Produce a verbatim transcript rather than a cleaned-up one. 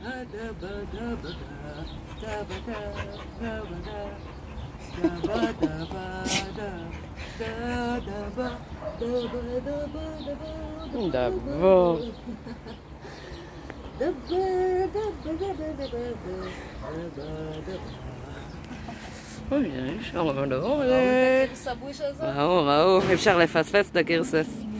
דבור. אוי, יש שם מדברת. הגרסה בוש הזאת? ראו, ראו, אפשר לפספס את הגרסס.